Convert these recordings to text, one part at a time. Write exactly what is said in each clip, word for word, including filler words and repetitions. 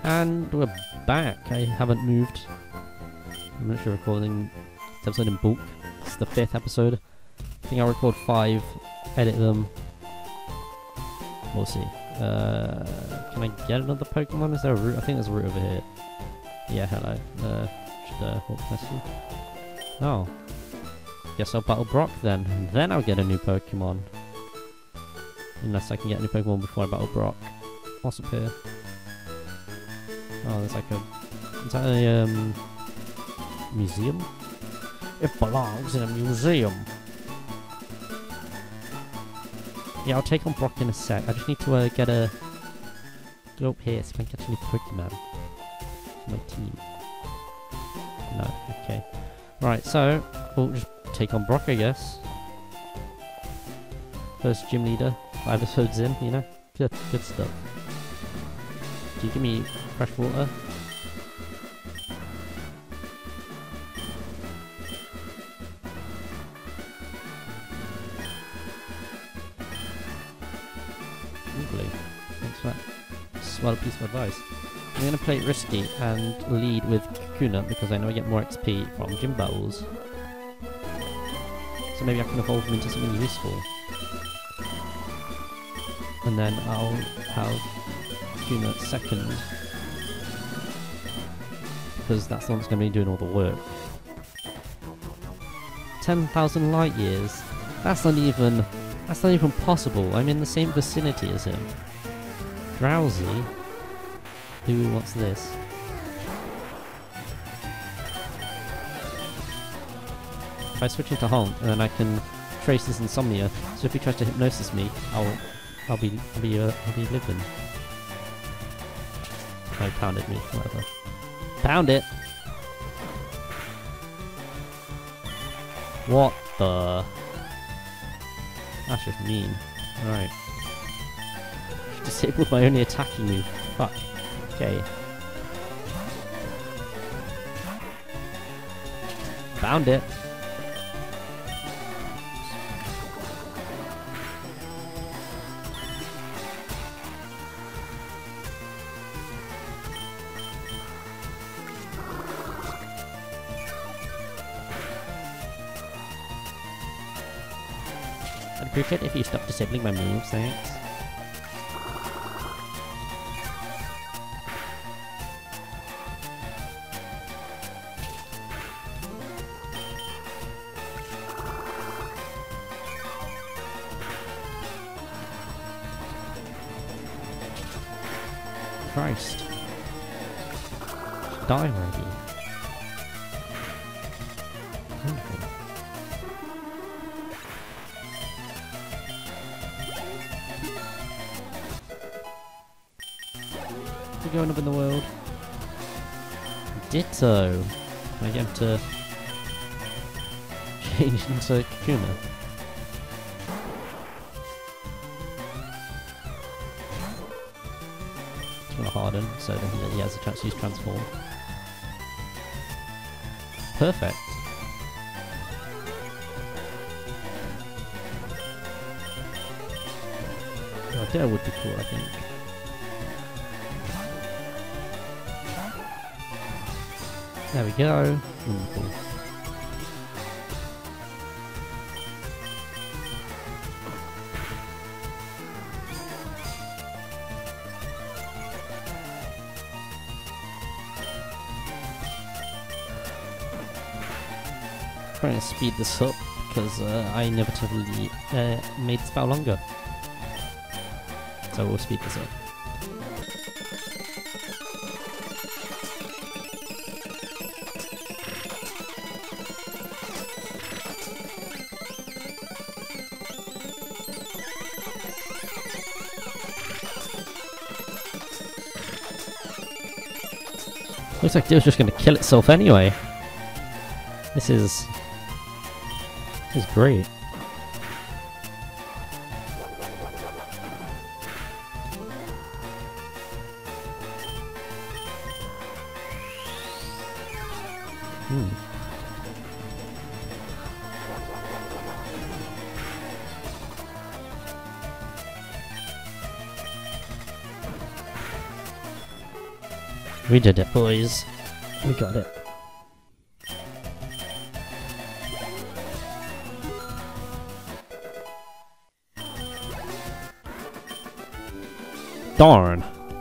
And we're back. I haven't moved. I'm not sure recording this episode in bulk. It's the fifth episode. I think I'll record five, edit them. We'll see. Uh, can I get another Pokemon? Is there a route? I think there's a route over here. Yeah, hello. Uh, should, uh, what can I see? Oh. Guess I'll battle Brock then. And then I'll get a new Pokemon. Unless I can get a new Pokemon before I battle Brock. What's up here? Oh, there's like a... Is that a, um... museum? It belongs in a museum. Yeah, I'll take on Brock in a sec. I just need to uh, get a... Go up here so I can get a new Pokemon. For my team. No, okay. Right, so... We'll just take on Brock, I guess. First gym leader. Five episodes in, you know? Good, good stuff. Do you give me fresh water? Lovely. Thanks for that swell piece of advice. I'm going to play it risky and lead with Kakuna because I know I get more X P from gym battles. So maybe I can evolve him into something useful. And then I'll have Kakuna second. Because that's the one that's going to be doing all the work. ten thousand light years? That's not even... That's not even possible. I'm in the same vicinity as him. Drowsy? Who wants this? If I switch into Honk, and then I can trace his insomnia. So if he tries to hypnosis me, I'll... I'll be... I'll be, uh, I'll be living. Oh, he pounded me. Whatever. Pound it! What the... That's just mean. Alright. Disabled my only attacking move. Fuck. Okay. Found it. I'd appreciate it if you stop disabling my moves, thanks. Christ. Die already. Oh. Going up in the world. Ditto. I get him to change into Kakuna. It's gonna harden, so then he has a chance to use transform. Perfect. Oh, Dare would be cool, I think. There we go. Wonderful. Trying to speed this up because uh, I inevitably uh, made the spell longer. So we'll speed this up. Looks like Dill's just going to kill itself anyway. This is... This is great. Hmm. We did it, boys. We got it. Darn.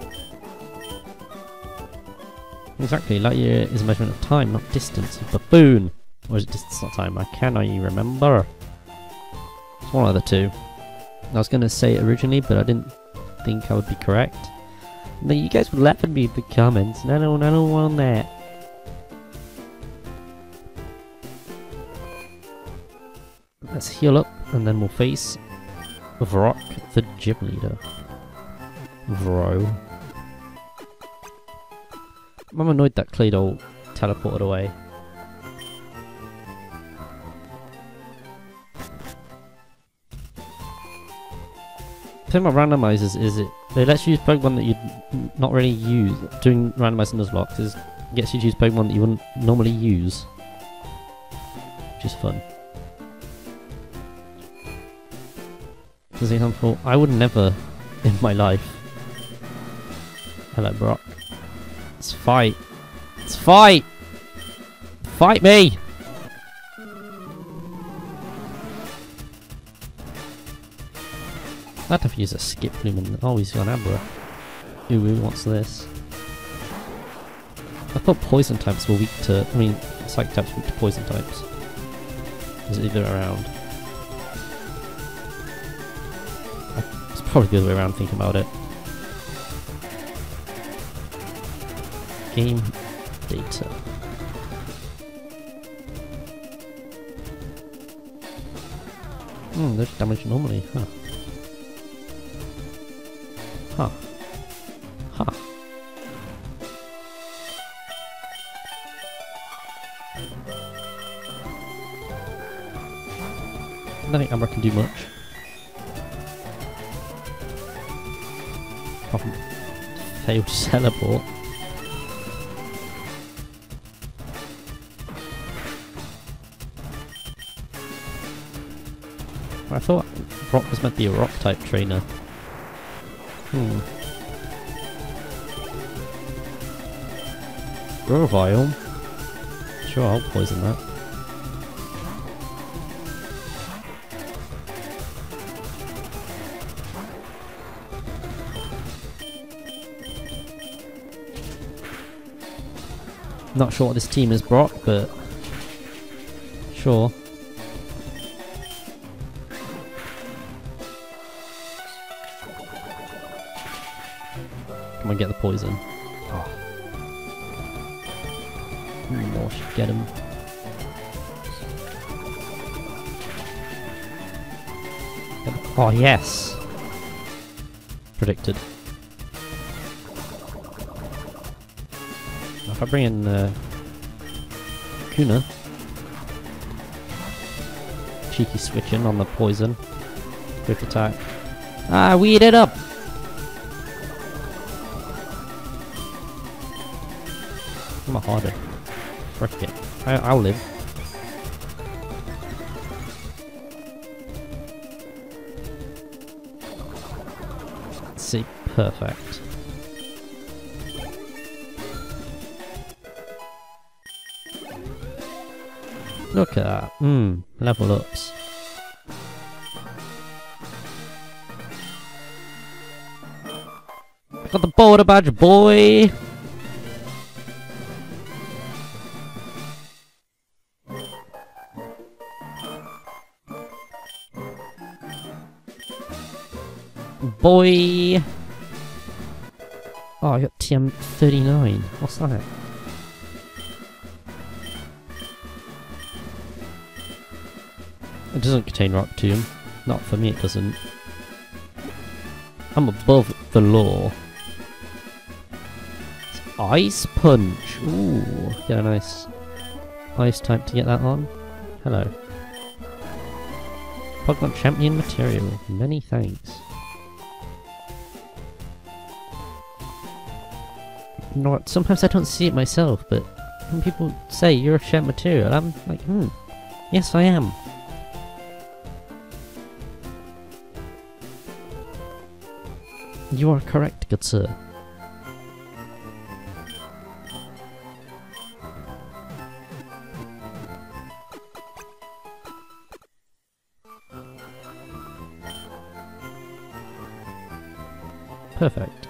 Exactly, light year is a measurement of time, not distance. You buffoon! Or is it distance, not time? I cannot remember. It's one of the two. I was going to say it originally, but I didn't think I would be correct. And then you guys would laugh at me in the comments, and I don't, I don't want that. Let's heal up, and then we'll face Vrock, the gym leader. Vro. I'm annoyed that Claydol teleported away. The thing about randomizers is it they let you use Pokemon that you'd not really use. Doing randomizing Nuzlocke is gets you to use Pokemon that you wouldn't normally use, which is fun. For example, I would never in my life. Hello, Brock. Let's fight. Let's fight! Fight me! I'd have to use a skip bloom and oh, he's got Abra. Ooh, who wants this? I thought poison types were weak to. I mean, psychic types were weak to poison types. Is it either around? It's probably the other way around thinking about it. Game data. Hmm, there's damage normally, huh? Huh. Huh. I don't think Abra can do much. Apart from failed to teleport. I thought Brock was meant to be a rock type trainer. Hmm. Grovile. Sure, I'll poison that. Not sure what this team is, Brock, but sure. Come on, get the poison. Oh. More should get him. Oh, yes! Predicted. If I bring in uh, Kuna, cheeky switching on the poison, quick attack. Ah, weed it up! I'm a harder. Frick it. I I'll live. Let's see, perfect. Look at that. Mmm, level ups. I got the border badge, boy! Boy! Oh, I got T M thirty-nine. What's that? It doesn't contain Rock Tomb. Not for me, it doesn't. I'm above the law. It's Ice Punch. Ooh, get a nice ice type to get that on. Hello. Pokemon Champion material. Many thanks. You know what? Sometimes I don't see it myself, but when people say you're a champ material, I'm like, hmm, yes, I am. You are correct, good sir. Perfect.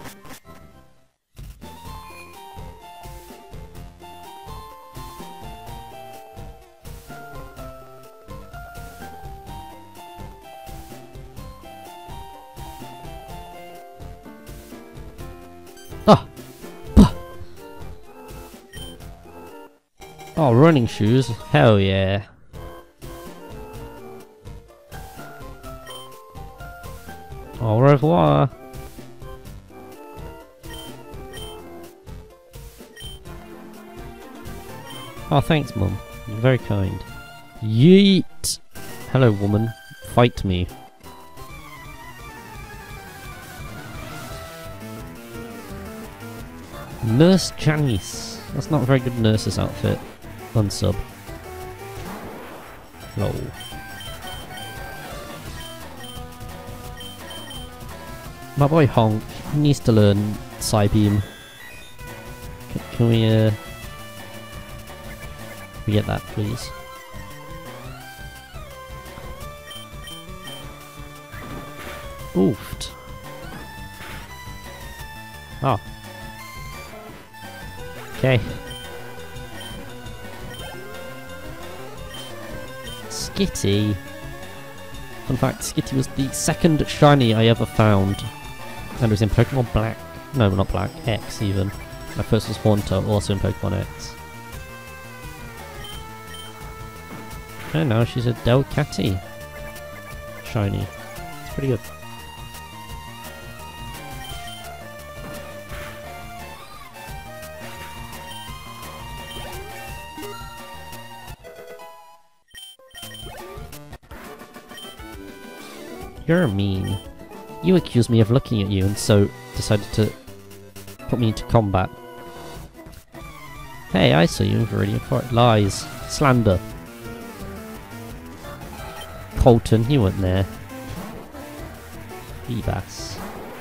Ah! Bah! Oh, running shoes. Hell yeah. Au revoir. Oh, thanks, Mum. You're very kind. Yeet! Hello, woman. Fight me. Nurse Janice. That's not a very good nurse's outfit. Unsub. Lol. My boy Honk needs to learn Psybeam. C can we, uh... Can we get that, please? Oofed. Oh. Okay. Skitty. Fun fact, Skitty was the second shiny I ever found. And it was in Pokemon Black. No, not Black. X, even. My first was Haunter, also in Pokemon X. And now she's a Delcatty. Shiny. It's pretty good. You're mean. You accused me of looking at you and so decided to put me into combat. Hey, I saw you in Viridian Forest. Lies. Slander. Colton, you weren't there. Feebas.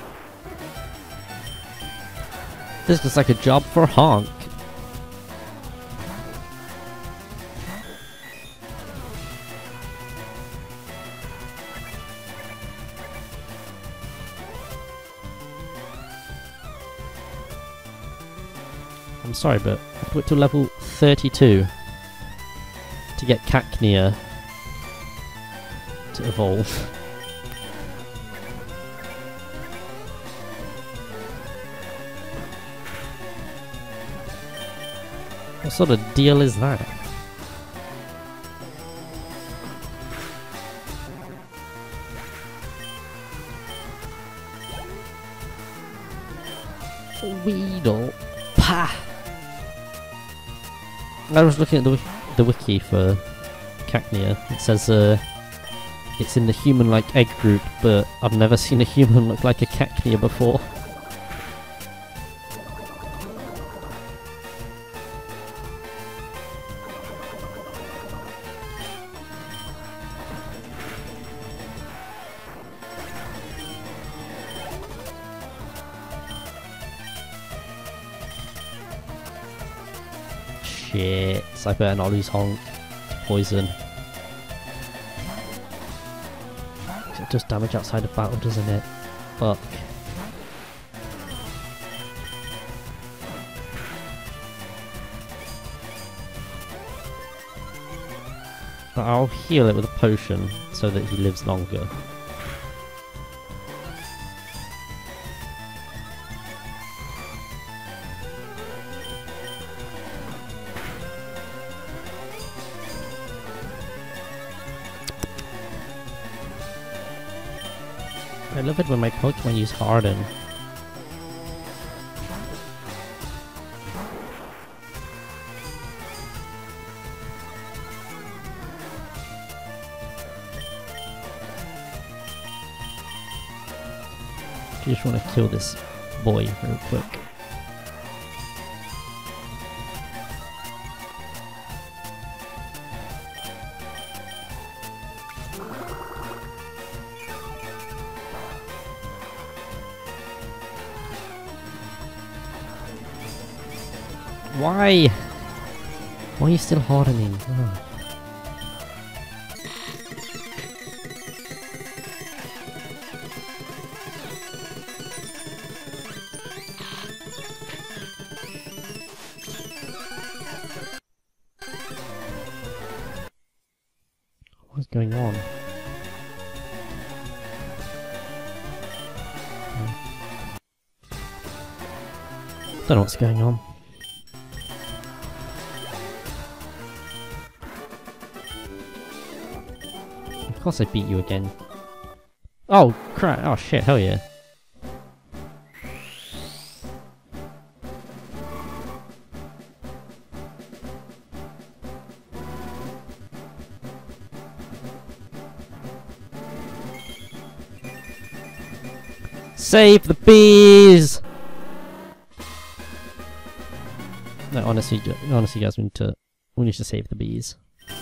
This looks like a job for Honk. I'm sorry, but I put it to level thirty-two to get Cacnea to evolve. What sort of deal is that? Weedle. Pah! I was looking at the, the wiki for Cacnea. It says uh, it's in the human-like egg group, but I've never seen a human look like a Cacnea before. Shit, I better not lose Honk to poison. It does damage outside of battle, doesn't it? Fuck. But I'll heal it with a potion so that he lives longer. I love it when my Pokemon use Harden. I just want to kill this boy real quick. Why? Why are you still hardening? Oh. going on? Don't know what's going on. Of course I beat you again. Oh crap, oh shit, hell yeah. Save the bees! No, honestly, honestly, guys, we need to we need to save the bees.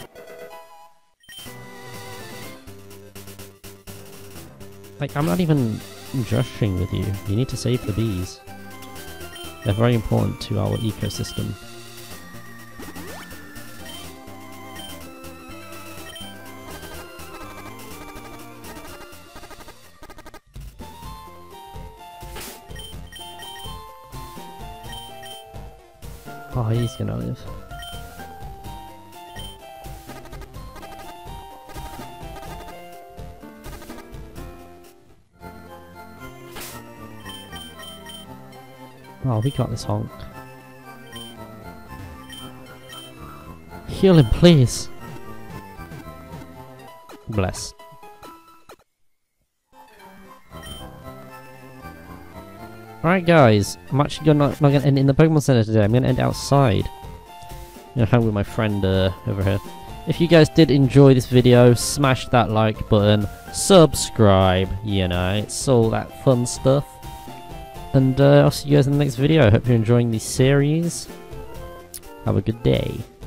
Like, I'm not even joshing with you. You need to save the bees. They're very important to our ecosystem. Oh, he's gonna live. Oh, we got this honk. Heal him, please. Bless. Alright guys, I'm actually gonna, not gonna end in the Pokemon Center today, I'm gonna end outside. I'm gonna hang with my friend uh, over here. If you guys did enjoy this video, smash that like button, subscribe, you know, it's all that fun stuff. And uh, I'll see you guys in the next video. I hope you're enjoying the series. Have a good day.